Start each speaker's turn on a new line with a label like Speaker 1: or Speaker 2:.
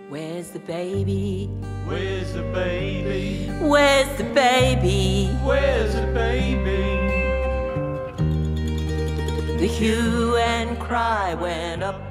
Speaker 1: Where's the baby?
Speaker 2: Where's the baby?
Speaker 1: Where's the baby?
Speaker 2: Where's the baby?
Speaker 1: The hue and cry went up